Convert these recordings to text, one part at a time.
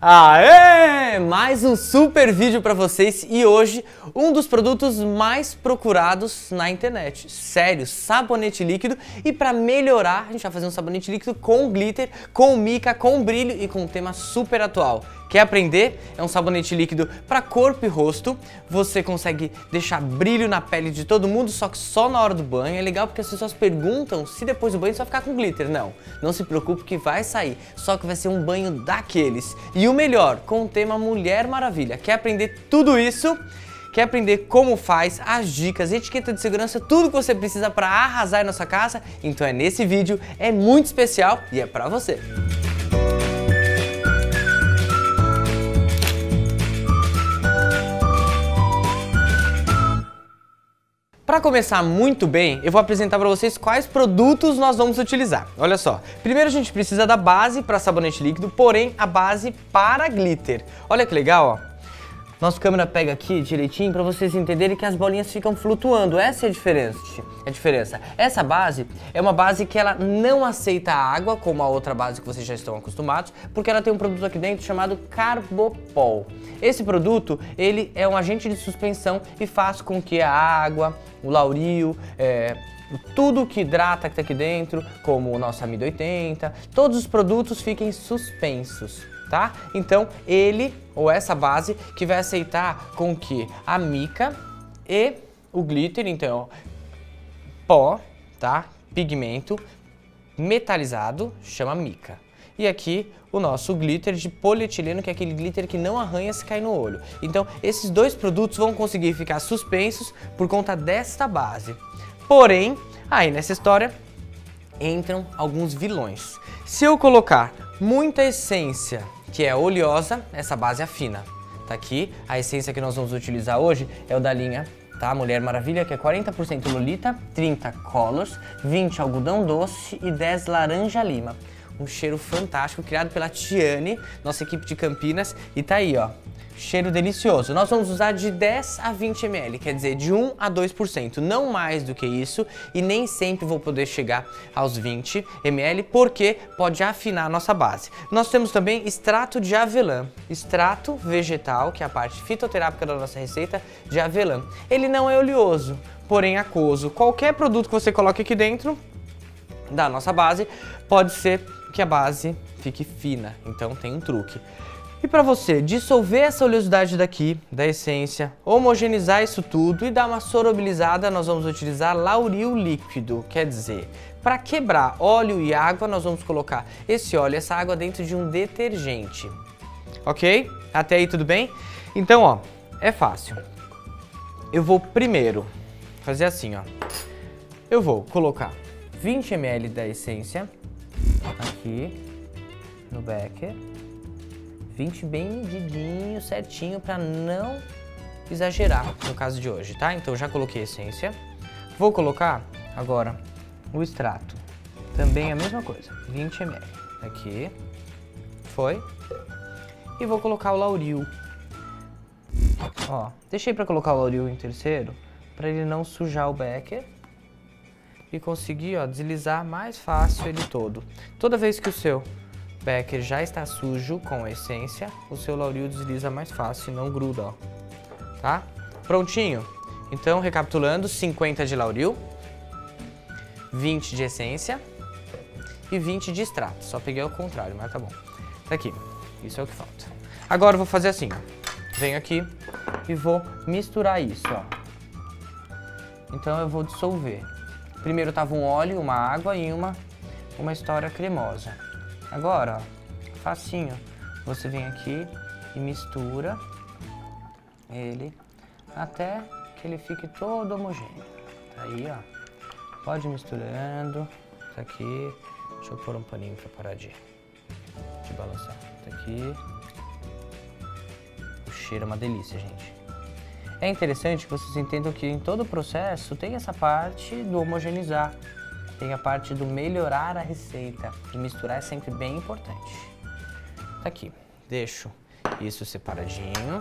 Aê! Mais um super vídeo para vocês e hoje um dos produtos mais procurados na internet. Sério, sabonete líquido, e para melhorar a gente vai fazer um sabonete líquido com glitter, com mica, com brilho e com um tema super atual. Quer aprender? É um sabonete líquido para corpo e rosto. Você consegue deixar brilho na pele de todo mundo, só que só na hora do banho. É legal porque as pessoas perguntam se depois do banho você vai ficar com glitter. Não se preocupe que vai sair, só que vai ser um banho daqueles. E o melhor, com o tema Mulher Maravilha. Quer aprender tudo isso? Quer aprender como faz, as dicas, etiqueta de segurança, tudo que você precisa para arrasar na sua casa? Então é nesse vídeo, é muito especial e é para você. Para começar muito bem, eu vou apresentar para vocês quais produtos nós vamos utilizar. Olha só, primeiro a gente precisa da base para sabonete líquido, porém a base para glitter. Olha que legal, ó. Nossa câmera pega aqui direitinho para vocês entenderem que as bolinhas ficam flutuando. Essa é a diferença. Essa base é uma base que ela não aceita água, como a outra base que vocês já estão acostumados, porque ela tem um produto aqui dentro chamado Carbopol. Esse produto, ele é um agente de suspensão e faz com que a água, o lauril, tudo que hidrata que tá aqui dentro, como o nosso amido 80, todos os produtos fiquem suspensos, tá? Então ele, ou essa base, que vai aceitar com que a mica e o glitter, então pó, tá? Pigmento metalizado, chama mica. E aqui o nosso glitter de polietileno, que é aquele glitter que não arranha se cair no olho. Então esses dois produtos vão conseguir ficar suspensos por conta desta base. Porém, aí nessa história entram alguns vilões. Se eu colocar muita essência que é oleosa, essa base afina. Tá aqui, a essência que nós vamos utilizar hoje é o da linha, tá? Mulher Maravilha, que é 40% Lolita, 30 Colors, 20 algodão doce e 10 laranja lima. Um cheiro fantástico, criado pela Tiane, nossa equipe de Campinas, e tá aí, ó. Cheiro delicioso. Nós vamos usar de 10 a 20 ml, quer dizer, de 1 a 2%, não mais do que isso, e nem sempre vou poder chegar aos 20 ml, porque pode afinar a nossa base. Nós temos também extrato de avelã, extrato vegetal, que é a parte fitoterápica da nossa receita de avelã. Ele não é oleoso, porém aquoso. Qualquer produto que você coloque aqui dentro da nossa base, pode ser que a base fique fina, então tem um truque. E para você dissolver essa oleosidade daqui, da essência, homogeneizar isso tudo e dar uma sorobilizada, nós vamos utilizar lauril líquido. Quer dizer, para quebrar óleo e água, nós vamos colocar esse óleo e essa água dentro de um detergente. Ok? Até aí tudo bem? Então, ó, é fácil. Eu vou primeiro fazer assim, ó. Eu vou colocar 20 ml da essência aqui no becker. 20 bem medidinho, certinho, para não exagerar no caso de hoje, tá? Então já coloquei a essência. Vou colocar agora o extrato. Também a mesma coisa, 20 ml. Aqui, foi. E vou colocar o lauril. Ó, deixei para colocar o lauril em terceiro, para ele não sujar o becker e conseguir, ó, deslizar mais fácil ele todo. Toda vez que o seu becker já está sujo com a essência, o seu lauril desliza mais fácil e não gruda, ó. Tá? Prontinho? Então, recapitulando, 50 de lauril, 20 de essência e 20 de extrato. Só peguei ao contrário, mas tá bom. Tá aqui. Isso é o que falta. Agora eu vou fazer assim, ó. Venho aqui e vou misturar isso, ó. Então eu vou dissolver. Primeiro tava um óleo, uma água e uma história cremosa. Agora, ó, facinho, você vem aqui e mistura ele até que ele fique todo homogêneo. Aí, ó, pode ir misturando. Tá aqui, deixa eu pôr um paninho pra parar de balançar. Tá aqui. O cheiro é uma delícia, gente. É interessante que vocês entendam que em todo o processo tem essa parte do homogeneizar. Tem a parte do melhorar a receita, e misturar é sempre bem importante. Tá aqui, deixo isso separadinho.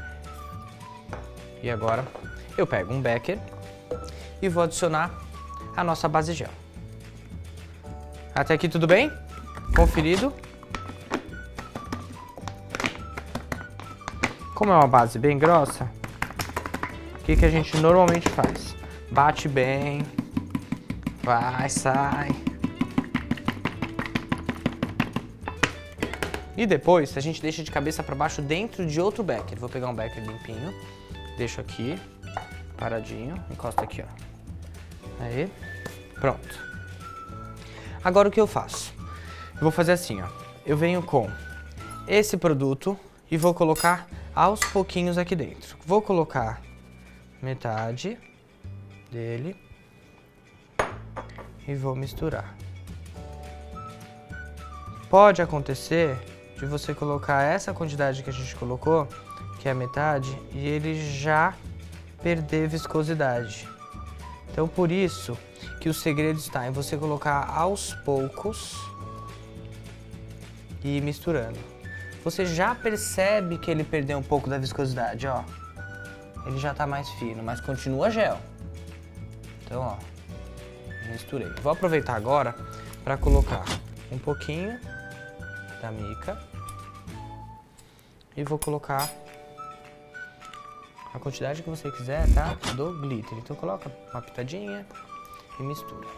E agora eu pego um becker e vou adicionar a nossa base gel. Até aqui tudo bem? Conferido? Como é uma base bem grossa, o que a gente normalmente faz? Bate bem, vai, sai. E depois a gente deixa de cabeça para baixo dentro de outro becker. Vou pegar um becker limpinho, deixo aqui, paradinho, encosta aqui, ó. Aí, pronto. Agora o que eu faço? Eu vou fazer assim, ó. Eu venho com esse produto e vou colocar aos pouquinhos aqui dentro. Vou colocar metade dele e vou misturar. Pode acontecer de você colocar essa quantidade que a gente colocou, que é a metade, e ele já perder viscosidade. Então, por isso que o segredo está em você colocar aos poucos e ir misturando. Você já percebe que ele perdeu um pouco da viscosidade, ó. Ele já tá mais fino, mas continua gel. Então, ó, misturei. Vou aproveitar agora para colocar um pouquinho da mica e vou colocar a quantidade que você quiser, tá? Do glitter. Então coloca uma pitadinha e mistura.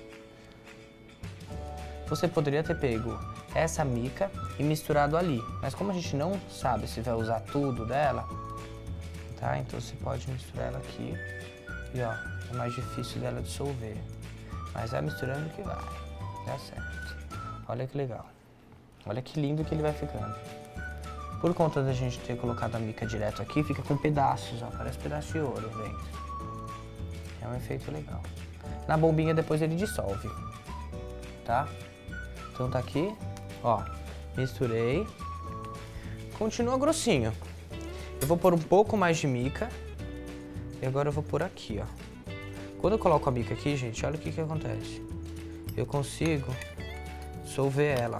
Você poderia ter pego essa mica e misturado ali, mas como a gente não sabe se vai usar tudo dela, tá? Então você pode misturar ela aqui e ó, é mais difícil dela dissolver, mas vai misturando que vai, dá certo. Olha que legal, olha que lindo que ele vai ficando. Por conta da gente ter colocado a mica direto aqui, fica com pedaços, ó, parece pedaço de ouro dentro. É um efeito legal. Na bombinha depois ele dissolve, tá? Então tá aqui, ó, misturei. Continua grossinho. Eu vou pôr um pouco mais de mica e agora eu vou pôr aqui, ó. Quando eu coloco a mica aqui, gente, olha o que acontece. Eu consigo dissolver ela,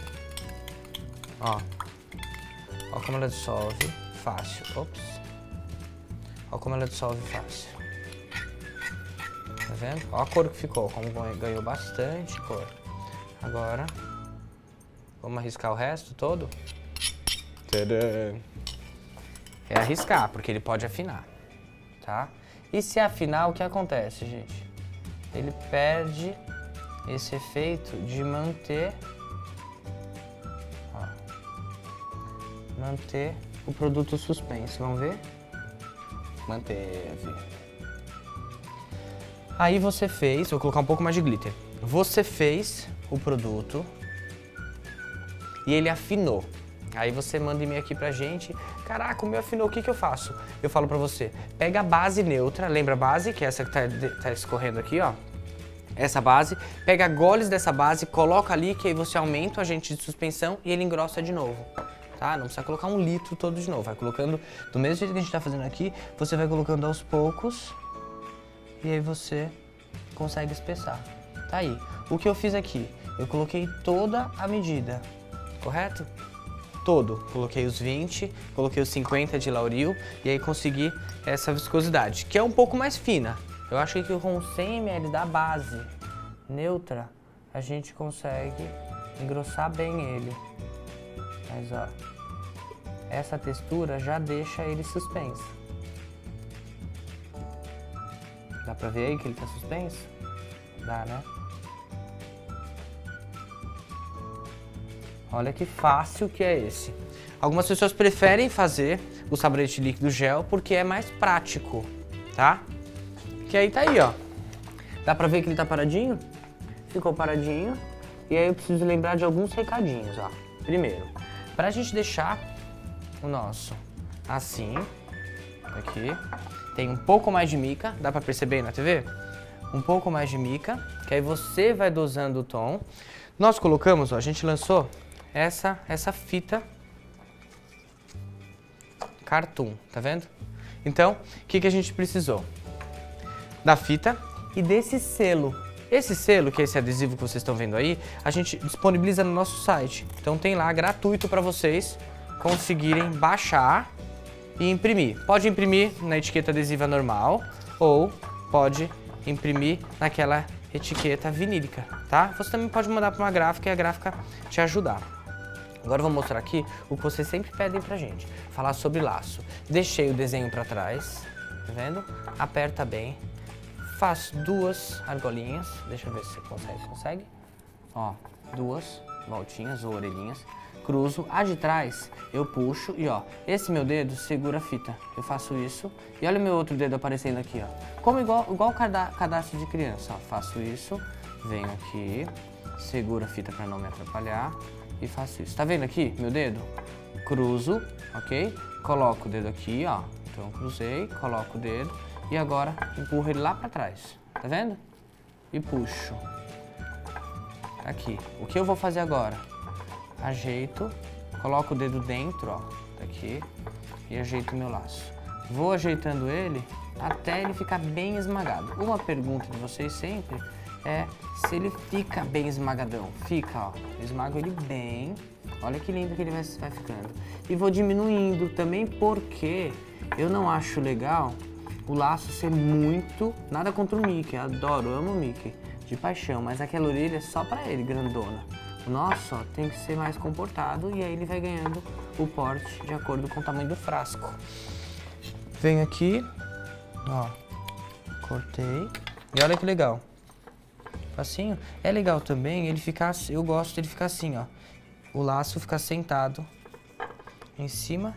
ó. Ó como ela dissolve fácil. Ops. Ó como ela dissolve fácil. Tá vendo? Ó a cor que ficou, como ganhou bastante cor. Agora, vamos arriscar o resto todo? Tadã! É arriscar, porque ele pode afinar, tá? E se afinar, o que acontece, gente? Ele perde esse efeito de manter o produto suspenso. Vamos ver? Manteve. Aí você fez, vou colocar um pouco mais de glitter. Você fez o produto e ele afinou. Aí você manda e-mail aqui pra gente. Caraca, o meu afinou, o que eu faço? Eu falo pra você, pega a base neutra, lembra a base, que é essa que tá escorrendo aqui, ó. Essa base, pega goles dessa base, coloca ali, que aí você aumenta o agente de suspensão e ele engrossa de novo. Tá? Não precisa colocar 1 litro todo de novo, vai colocando do mesmo jeito que a gente tá fazendo aqui, você vai colocando aos poucos e aí você consegue espessar. Tá aí. O que eu fiz aqui? Eu coloquei toda a medida, correto? Todo. Coloquei os 20, coloquei os 50 de Lauril e aí consegui essa viscosidade, que é um pouco mais fina. Eu acho que com 100 ml da base neutra, a gente consegue engrossar bem ele. Mas ó, essa textura já deixa ele suspenso. Dá pra ver aí que ele tá suspenso? Dá, né? Olha que fácil que é esse. Algumas pessoas preferem fazer o sabonete líquido gel porque é mais prático, tá? Que aí tá aí, ó. Dá pra ver que ele tá paradinho? Ficou paradinho. E aí eu preciso lembrar de alguns recadinhos, ó. Primeiro, pra gente deixar o nosso assim, aqui, tem um pouco mais de mica, dá pra perceber aí na TV? Um pouco mais de mica, que aí você vai dosando o tom. Nós colocamos, ó, a gente lançou essa fita cartoon, tá vendo? Então, o que a gente precisou? Da fita e desse selo. Esse selo, que é esse adesivo que vocês estão vendo aí, a gente disponibiliza no nosso site. Então tem lá gratuito para vocês conseguirem baixar e imprimir. Pode imprimir na etiqueta adesiva normal ou pode imprimir naquela etiqueta vinílica, tá? Você também pode mandar para uma gráfica e a gráfica te ajudar. Agora eu vou mostrar aqui o que vocês sempre pedem pra gente. Falar sobre laço. Deixei o desenho pra trás, tá vendo? Aperta bem. Faz 2 argolinhas. Deixa eu ver se você consegue. Ó, 2 voltinhas ou orelhinhas. Cruzo. A de trás eu puxo e ó, esse meu dedo segura a fita. Eu faço isso e olha o meu outro dedo aparecendo aqui, ó. Como igual cadastro de criança, ó. Faço isso, venho aqui, seguro a fita pra não me atrapalhar. E faço isso. Tá vendo aqui, meu dedo? Cruzo, ok? Coloco o dedo aqui, ó. Então, cruzei, coloco o dedo e agora empurro ele lá pra trás. Tá vendo? E puxo. Aqui. O que eu vou fazer agora? Ajeito, coloco o dedo dentro, ó. Daqui. E ajeito o meu laço. Vou ajeitando ele até ele ficar bem esmagado. Uma pergunta de vocês sempre é se ele fica bem esmagadão. Fica, ó. Esmago ele bem. Olha que lindo que ele vai ficando. E vou diminuindo também porque eu não acho legal o laço ser muito... Nada contra o Mickey, adoro, amo o Mickey. De paixão, mas aquela orelha é só pra ele, grandona. O nosso, ó, tem que ser mais comportado e aí ele vai ganhando o porte de acordo com o tamanho do frasco. Venho aqui, ó, cortei. E olha que legal. Facinho. É legal também ele ficar, eu gosto dele ficar assim, ó. O laço ficar sentado em cima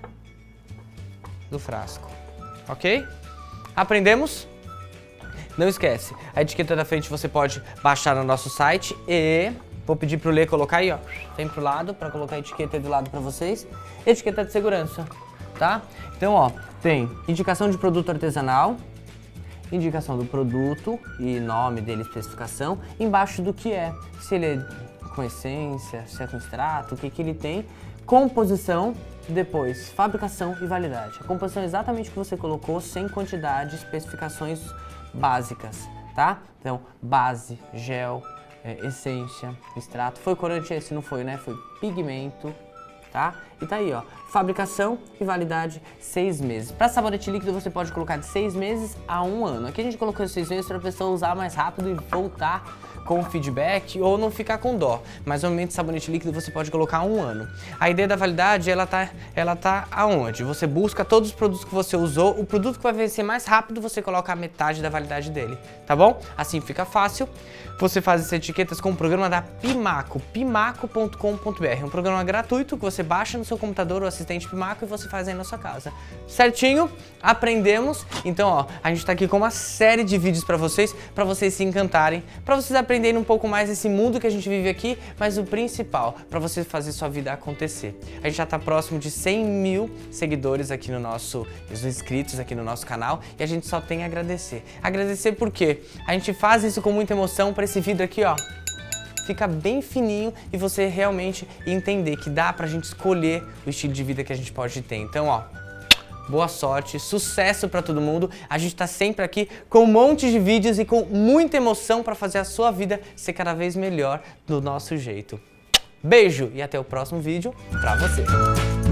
do frasco. Ok? Aprendemos? Não esquece, a etiqueta da frente você pode baixar no nosso site e vou pedir pro Lê colocar aí, ó. Vem pro lado pra colocar a etiqueta aí do lado pra vocês. Etiqueta de segurança, tá? Então, ó, tem indicação de produto artesanal, indicação do produto e nome dele, especificação, embaixo do que é, se ele é com essência, se é com extrato, o que que ele tem, composição, depois fabricação e validade. A composição é exatamente o que você colocou, sem quantidade, especificações básicas, tá? Então, base, gel, essência, extrato. Foi corante esse? Não foi, né? Foi pigmento, tá? E tá aí, ó. Fabricação e validade 6 meses. Para sabonete líquido você pode colocar de 6 meses a 1 ano. Aqui a gente colocou 6 meses para a pessoa usar mais rápido e voltar com feedback ou não ficar com dó. Mas normalmente sabonete líquido você pode colocar 1 ano. A ideia da validade, ela tá aonde? Você busca todos os produtos que você usou, o produto que vai vencer mais rápido, você coloca a metade da validade dele, tá bom? Assim fica fácil. Você faz essas etiquetas com o programa da Pimaco, pimaco.com.br. É um programa gratuito que você baixa no seu computador, o assistente Pimaco, e você faz aí na sua casa. Certinho? Aprendemos? Então, ó, a gente tá aqui com uma série de vídeos pra vocês se encantarem, pra vocês aprenderem um pouco mais desse mundo que a gente vive aqui, mas o principal, pra você fazer sua vida acontecer. A gente já tá próximo de 100 mil seguidores aqui no nosso, os inscritos aqui no nosso canal, e a gente só tem a agradecer. Agradecer porque a gente faz isso com muita emoção pra esse vidro aqui, ó. Fica bem fininho e você realmente entender que dá pra gente escolher o estilo de vida que a gente pode ter. Então, ó, boa sorte, sucesso pra todo mundo. A gente tá sempre aqui com um monte de vídeos e com muita emoção pra fazer a sua vida ser cada vez melhor do nosso jeito. Beijo e até o próximo vídeo pra você.